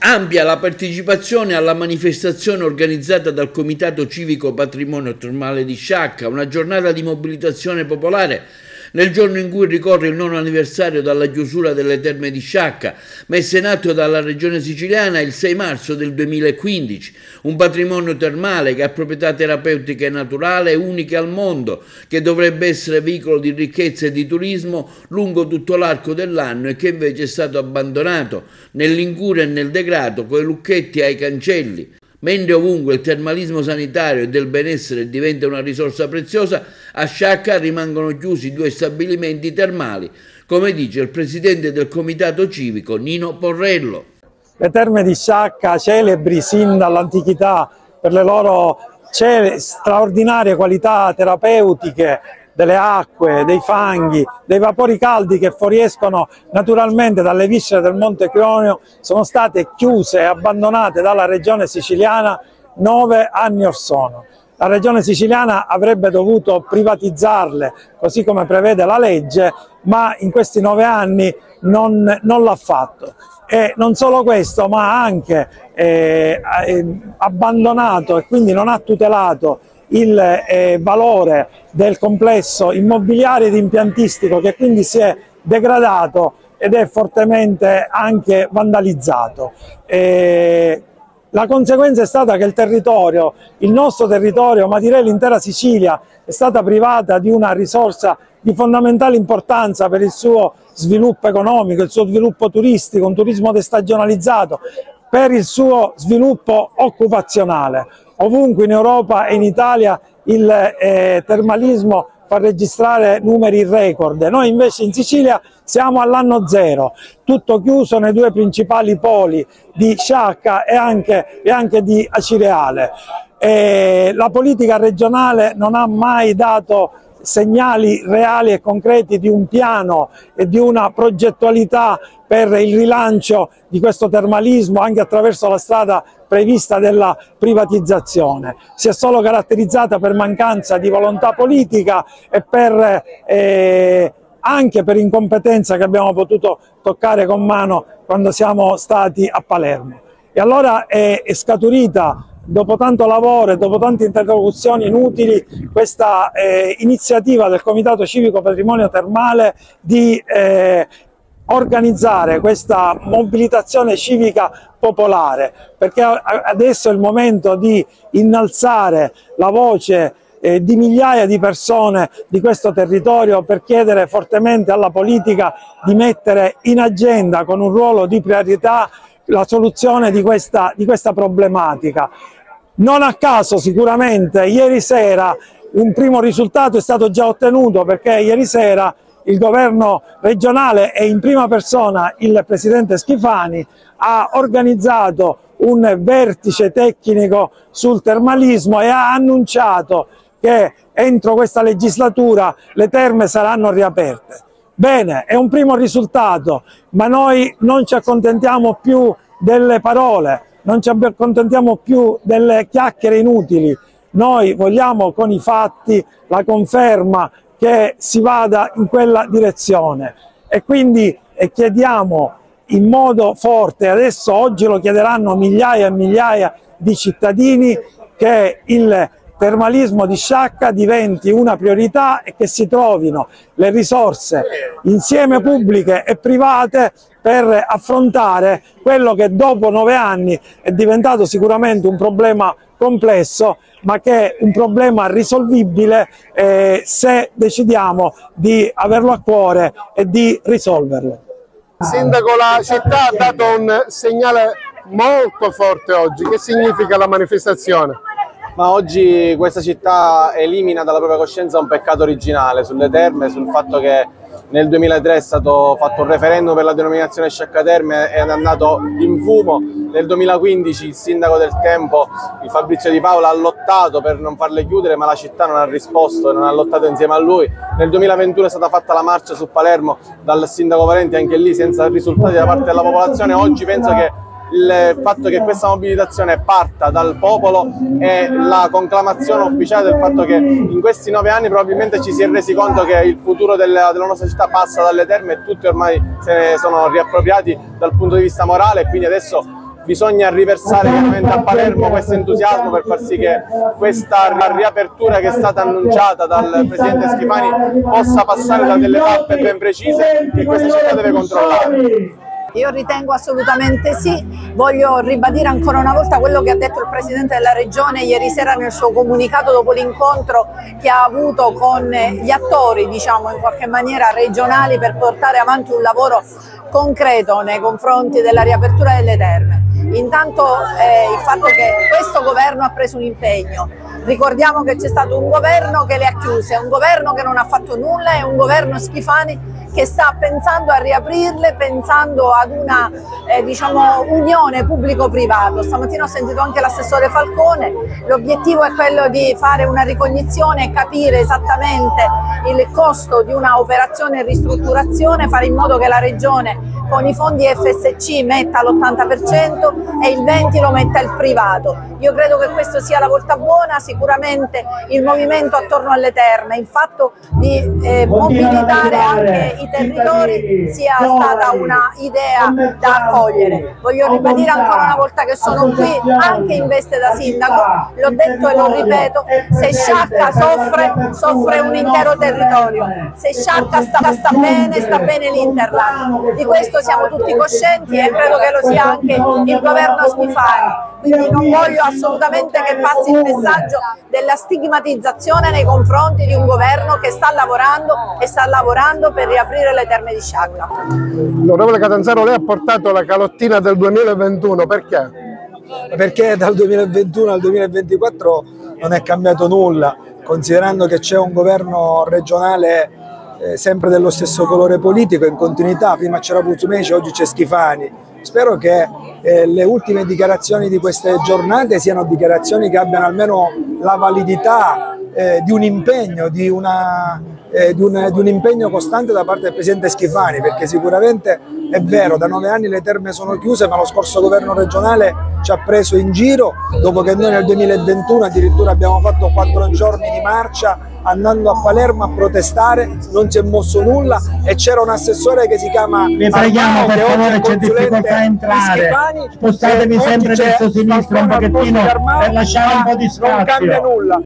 Ampia la partecipazione alla manifestazione organizzata dal Comitato Civico Patrimonio Termale di Sciacca, una giornata di mobilitazione popolare nel giorno in cui ricorre il nono anniversario dalla chiusura delle terme di Sciacca, messe in atto dalla Regione Siciliana il 6 marzo del 2015. Un patrimonio termale che ha proprietà terapeutiche naturali uniche al mondo, che dovrebbe essere veicolo di ricchezza e di turismo lungo tutto l'arco dell'anno e che invece è stato abbandonato nell'incuria e nel degrado, coi lucchetti ai cancelli. Mentre ovunque il termalismo sanitario e del benessere diventa una risorsa preziosa, a Sciacca rimangono chiusi 2 stabilimenti termali, come dice il presidente del comitato civico Nino Porrello. Le terme di Sciacca, celebri sin dall'antichità per le loro straordinarie qualità terapeutiche, delle acque, dei fanghi, dei vapori caldi che fuoriescono naturalmente dalle viscere del Monte Cronio, sono state chiuse e abbandonate dalla regione siciliana 9 anni or sono. La regione siciliana avrebbe dovuto privatizzarle, così come prevede la legge, ma in questi 9 anni non l'ha fatto. E non solo questo, ma ha anche abbandonato e quindi non ha tutelato il valore del complesso immobiliare ed impiantistico, che quindi si è degradato ed è fortemente anche vandalizzato. La conseguenza è stata che il territorio, il nostro territorio, ma direi l'intera Sicilia, è stata privata di una risorsa di fondamentale importanza per il suo sviluppo economico, il suo sviluppo turistico, un turismo destagionalizzato, per il suo sviluppo occupazionale. Ovunque in Europa e in Italia il termalismo fa registrare numeri record. Noi invece in Sicilia siamo all'anno zero, tutto chiuso nei 2 principali poli di Sciacca e anche di Acireale. La politica regionale non ha mai dato segnali reali e concreti di un piano e di una progettualità per il rilancio di questo termalismo anche attraverso la strada prevista della privatizzazione. Si è solo caratterizzata per mancanza di volontà politica e anche per incompetenza che abbiamo potuto toccare con mano quando siamo stati a Palermo. E allora è scaturita, dopo tanto lavoro e dopo tante interlocuzioni inutili, questa iniziativa del Comitato Civico Patrimonio Termale di organizzare questa mobilitazione civica popolare, perché adesso è il momento di innalzare la voce di migliaia di persone di questo territorio per chiedere fortemente alla politica di mettere in agenda con un ruolo di priorità la soluzione di questa problematica. Non a caso sicuramente ieri sera un primo risultato è stato già ottenuto, perché ieri sera il governo regionale e in prima persona il presidente Schifani ha organizzato un vertice tecnico sul termalismo e ha annunciato che entro questa legislatura le terme saranno riaperte. Bene, è un primo risultato, ma noi non ci accontentiamo più delle parole, non ci accontentiamo più delle chiacchiere inutili. Noi vogliamo con i fatti la conferma che si vada in quella direzione e quindi chiediamo in modo forte, adesso oggi lo chiederanno migliaia e migliaia di cittadini, che il termalismo di Sciacca diventi una priorità e che si trovino le risorse insieme pubbliche e private per affrontare quello che dopo 9 anni è diventato sicuramente un problema complesso, ma che è un problema risolvibile se decidiamo di averlo a cuore e di risolverlo. Sindaco, la città ha dato un segnale molto forte oggi. Che significa la manifestazione? Ma oggi questa città elimina dalla propria coscienza un peccato originale sulle terme, sul fatto che nel 2003 è stato fatto un referendum per la denominazione Sciacca Terme e è andato in fumo. Nel 2015 il sindaco del tempo, il Fabrizio Di Paola, ha lottato per non farle chiudere, ma la città non ha risposto e non ha lottato insieme a lui. Nel 2021 è stata fatta la marcia su Palermo dal sindaco Valenti, anche lì senza risultati da parte della popolazione. Oggi penso che il fatto che questa mobilitazione parta dal popolo è la conclamazione ufficiale del fatto che in questi 9 anni probabilmente ci si è resi conto che il futuro della nostra città passa dalle terme e tutti ormai se ne sono riappropriati dal punto di vista morale, e quindi adesso bisogna riversare chiaramente a Palermo questo entusiasmo per far sì che questa riapertura che è stata annunciata dal Presidente Schifani possa passare da delle tappe ben precise che questa città deve controllare. Io ritengo assolutamente sì, voglio ribadire ancora una volta quello che ha detto il Presidente della Regione ieri sera nel suo comunicato dopo l'incontro che ha avuto con gli attori, diciamo in qualche maniera regionali, per portare avanti un lavoro concreto nei confronti della riapertura delle terme. Intanto il fatto che questo governo ha preso un impegno, ricordiamo che c'è stato un governo che le ha chiuse, un governo che non ha fatto nulla e un governo Schifani che sta pensando a riaprirle, pensando ad una diciamo, unione pubblico-privato. Stamattina ho sentito anche l'assessore Falcone, l'obiettivo è quello di fare una ricognizione e capire esattamente il costo di una operazione ristrutturazione, fare in modo che la Regione con i fondi FSC metta l'80% e il 20% lo metta il privato. Io credo che questo sia la volta buona, sicuramente il movimento attorno alle terme, il fatto di mobilitare anche i territori sia stata una idea da accogliere. Voglio ribadire ancora una volta che sono qui anche in veste da sindaco, l'ho detto e lo ripeto, se Sciacca soffre un intero territorio, se Sciacca sta bene l'Interland. Di questo siamo tutti coscienti e credo che lo sia anche il governo Schifani. Quindi non voglio assolutamente che passi il messaggio della stigmatizzazione nei confronti di un governo che sta lavorando e sta lavorando per riaprire le terme di Sciacca. L'onorevole Catanzaro, lei ha portato la calottina del 2021, perché? Perché dal 2021 al 2024 non è cambiato nulla, considerando che c'è un governo regionale sempre dello stesso colore politico, in continuità. Prima c'era Musumeci, oggi c'è Schifani. Spero che le ultime dichiarazioni di queste giornate siano dichiarazioni che abbiano almeno la validità di un impegno, di un impegno costante da parte del Presidente Schifani, perché sicuramente è vero, da 9 anni le terme sono chiuse, ma lo scorso governo regionale ci ha preso in giro, dopo che noi nel 2021 addirittura abbiamo fatto 4 giorni di marcia andando a Palermo a protestare, non si è mosso nulla e c'era un assessore che si chiama vi preghiamo per favore, c'è difficoltà a entrare, spostatevi sempre verso sinistra un pochettino per lasciare un po' di spazio. Non cambia nulla,